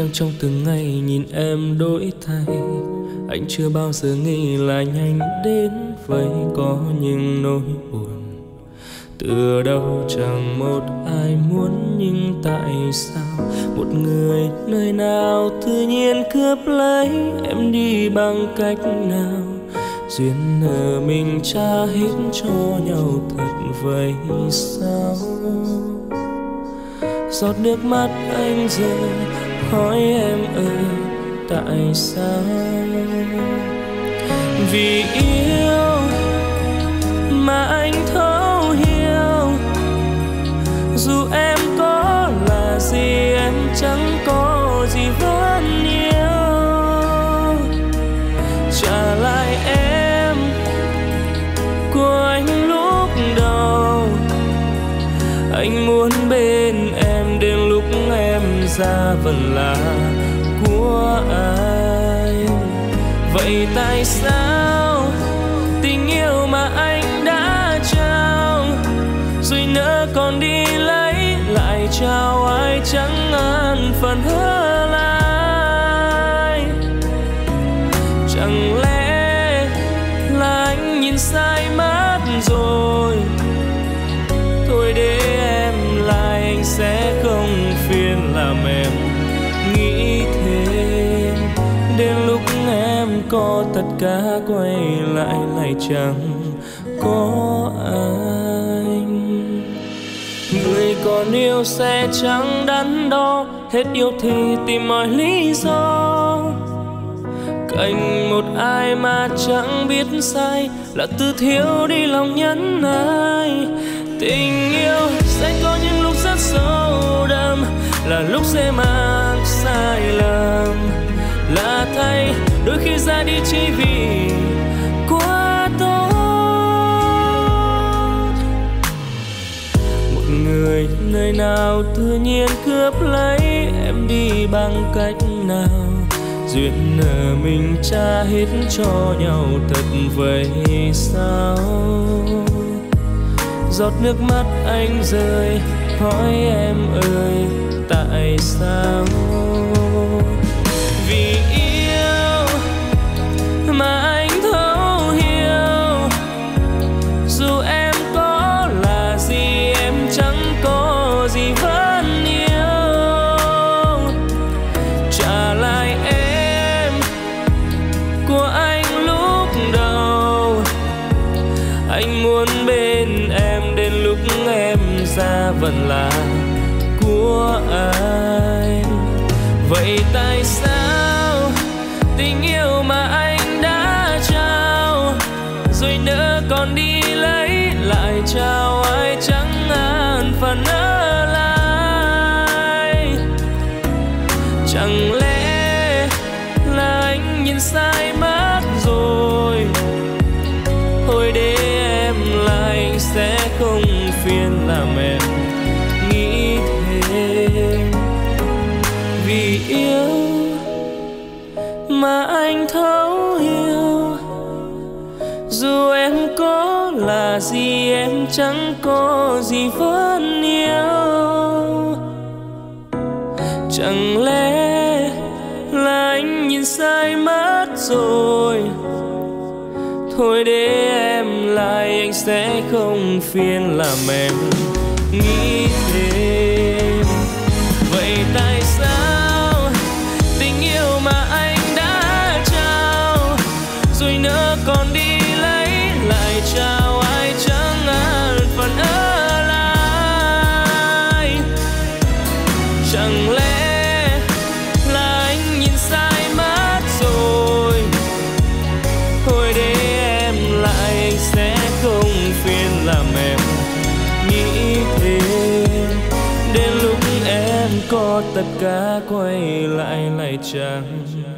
đang trong từng ngày nhìn em đổi thay. Anh chưa bao giờ nghĩ là nhanh đến vậy, có những nỗi buồn từ đâu chẳng một ai muốn. Nhưng tại sao một người nơi nào tự nhiên cướp lấy em đi bằng cách nào? Duyên nợ mình trả hết cho nhau thật vậy sao? Giọt nước mắt anh rơi hỏi em ơi tại sao? Vì yêu mà anh thấu hiểu, dù em có là gì em chẳng có gì vẫn yêu. Trả lại em của anh lúc đầu, anh muốn bên em đến lúc em ra vẫn là của anh. Vậy tại sao tình yêu mà anh đã trao rồi nỡ còn đi lấy lại trao ai chẳng an phần hứa lại? Chẳng lẽ là anh nhìn sai mất rồi? Thôi để em lại, anh sẽ không phiền làm em nghĩ thêm. Đến lúc em có tất cả quay lại chẳng có anh. Người còn yêu sẽ chẳng đắn đo, hết yêu thì tìm mọi lý do. Cạnh một ai mà chẳng biết sai là tự thiếu đi lòng nhẫn nại. Tình yêu sẽ có những lúc rất sâu đậm, là lúc dễ mắc sai lầm, là thay đôi khi ra đi chỉ vì quá tốt. Một người nơi nào tự nhiên cướp lấy em đi bằng cách nào? Duyên nợ mình trả hết cho nhau thật vậy sao? Giọt nước mắt anh rơi hỏi em ơi tại sao? Vì yêu mà anh thấu hiểu, dù em có là gì em chẳng có gì vẫn yêu. Trả lại em của anh lúc đầu, anh muốn bên em đến lúc em ra vẫn là của anh. Vậy tại sao tình yêu mà anh đã trao rồi nỡ còn đi lấy lại trao ai chẳng an phần ở lại? Chẳng lẽ là anh nhìn sai mất rồi? Thôi để em lại, anh sẽ không phiền làm em nghĩ thêm. Vì yêu mà anh thấu hiểu, dù em có là gì em chẳng có gì vẫn yêu. Chẳng lẽ là anh nhìn sai mất rồi? Thôi để em lại, anh sẽ không phiền làm em nghĩ thêm. Vậy tại sao tình yêu mà anh đã trao rồi nỡ còn đi lấy lại trao ai chẳng an phần ở lại? Chẳng lẽ là anh nhìn sai mất rồi? Thôi để em lại, anh sẽ không phiền làm em nghĩ thêm. Đến lúc em có tất cả quay lại chẳng